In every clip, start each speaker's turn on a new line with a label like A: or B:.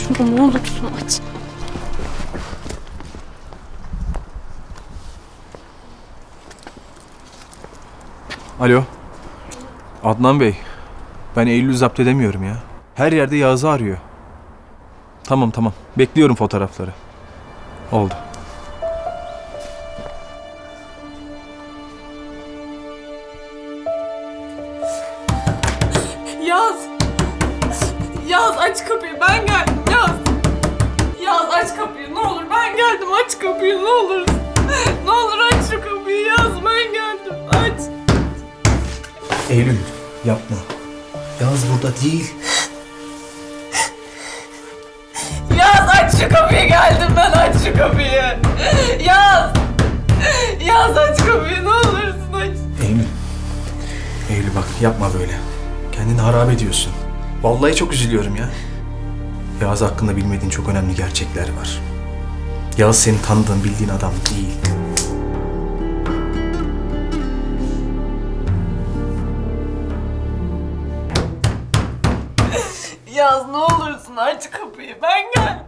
A: şunu ne olursun aç.
B: Alo. Adnan Bey. Ben Eylül'ü zapt edemiyorum ya. Her yerde Yağız'ı arıyor. Tamam. Bekliyorum fotoğrafları. Oldu.
C: Yağız aç kapıyı, ben geldim Yağız. Yağız aç kapıyı ne olur, ben geldim, aç kapıyı ne olur. Ne olur aç şu kapıyı Yağız, ben geldim, aç.
B: Eylül yapma. Yağız burada değil.
C: Yağız aç şu kapıyı, geldim ben, aç şu kapıyı. Yağız aç kapıyı ne olursun aç.
B: Eylül bak yapma böyle. Kendini harap ediyorsun. Vallahi çok üzülüyorum ya. Yağız hakkında bilmediğin çok önemli gerçekler var. Yağız senin tanıdığın, bildiğin adam değil.
C: Yağız ne olursun aç kapıyı, ben geldim.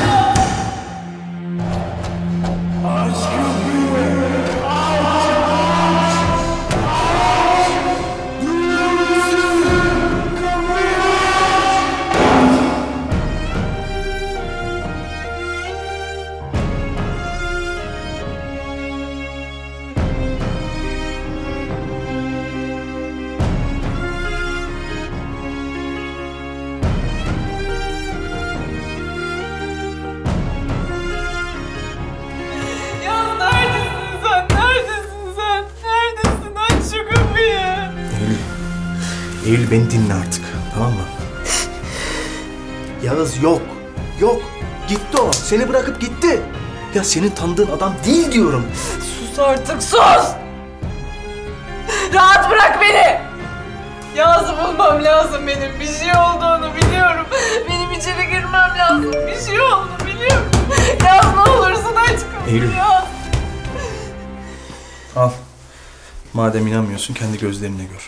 B: Eylül beni dinle artık, tamam mı? Yağız yok. Gitti o. Seni bırakıp gitti. Ya senin tanıdığın adam değil diyorum.
C: Sus artık, sus! Rahat bırak beni! Yağız'ı bulmam lazım benim. Bir şey olduğunu biliyorum. Benim içeri girmem lazım. Bir şey oldu biliyorum. Yağız ne olursun aç kapıyı.
B: Eylül.
C: Yağız.
B: Al. Madem inanmıyorsun kendi gözlerinle gör.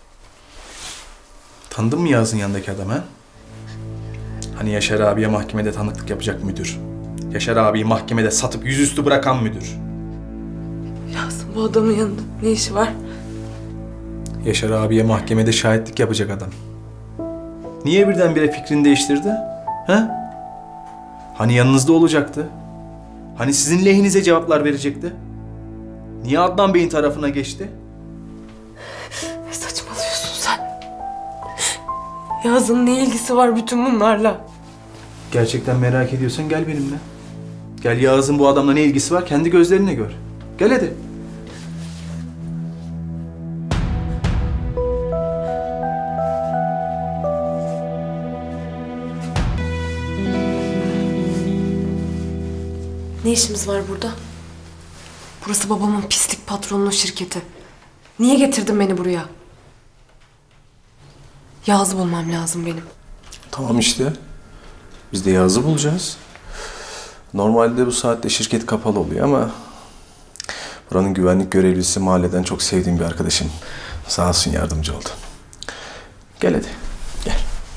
B: Tanıdın mı Yağız'ın yanındaki adam ha? Hani Yaşar abiye mahkemede tanıklık yapacak müdür. Yaşar abiyi mahkemede satıp yüzüstü bırakan müdür.
C: Yağız'ın bu adamın yanında ne işi var?
B: Yaşar abiye mahkemede şahitlik yapacak adam. Niye birdenbire fikrini değiştirdi? Ha? Hani yanınızda olacaktı? Hani sizin lehinize cevaplar verecekti? Niye Adnan Bey'in tarafına geçti?
C: Ne saçmalıyorsun sen? Yağız'ın ne ilgisi var bütün bunlarla?
B: Gerçekten merak ediyorsan gel benimle. Gel Yağız'ın bu adamla ne ilgisi var kendi gözlerinle gör. Gel hadi.
C: Ne işimiz var burada? Burası babamın pislik patronunun şirketi. Niye getirdin beni buraya? Yağız'ı bulmam lazım benim.
B: Tamam işte. Biz de Yağız'ı bulacağız. Normalde bu saatte şirket kapalı oluyor ama buranın güvenlik görevlisi mahalleden çok sevdiğim bir arkadaşım. Sağ olsun yardımcı oldu. Gel hadi. Gel.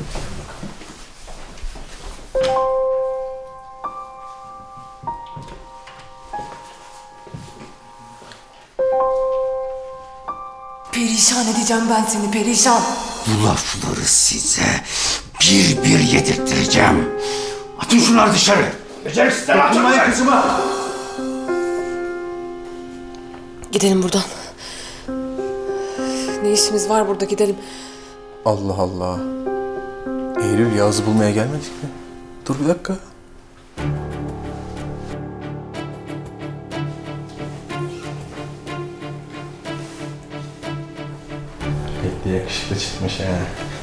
C: Perişan edeceğim ben seni, perişan.
D: Bu lafları size bir bir yedirttireceğim. Atın şunları dışarı. Beceriksizler atın dışarı. Kızıma.
C: Gidelim buradan. Ne işimiz var burada, gidelim.
B: Allah Allah. Eylül Yağız'ı bulmaya gelmedik mi? Dur bir dakika. Pek de yakışıklı çıkmış ha.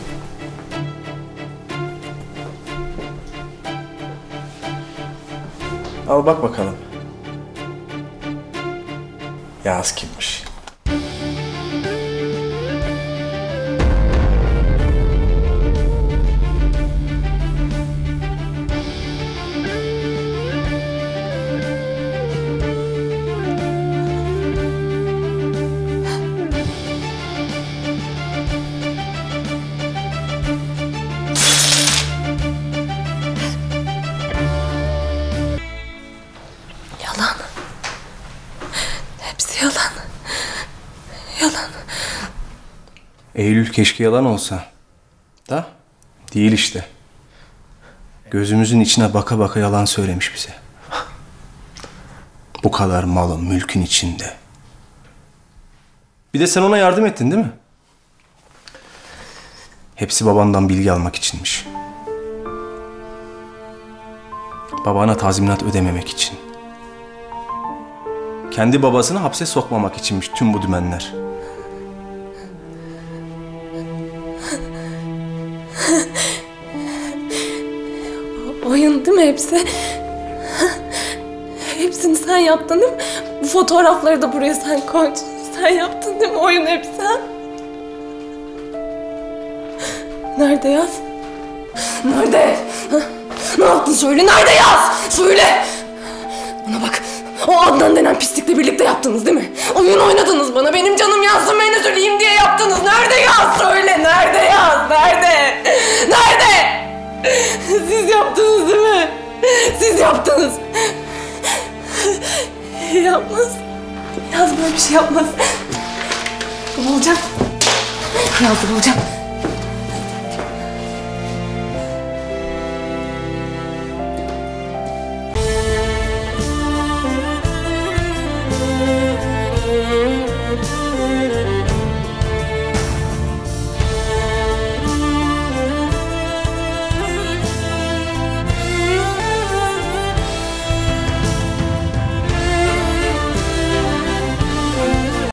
B: Al bak bakalım. Yağız kimmiş? Eylül keşke yalan olsa. Da değil işte. Gözümüzün içine baka baka yalan söylemiş bize. Bu kadar malın, mülkün içinde. Bir de sen ona yardım ettin değil mi? Hepsi babandan bilgi almak içinmiş. Babana tazminat ödememek için. Kendi babasını hapse sokmamak içinmiş tüm bu dümenler.
A: Oyun değil mi hepsi? Hepsini sen yaptın değil mi? Bu fotoğrafları da buraya sen koydun. Sen yaptın değil mi oyun hepsi? Ha? Nerede yaz? Nerede? Ha? Ne yaptın söyle, nerede yaz? Söyle! Bana bak, o Adnan denen pislikle birlikte yaptınız değil mi? Oyun oynadınız bana, benim canım yansın ben üzüleyim diye yaptınız. Nerede yaz? Söyle, nerede yaz? Nerede? Nerede? Siz yaptınız değil mi? Siz yaptınız. Yapmaz. Yaz böyle bir şey yapmaz. Bulacağım. Yazı bulacağım.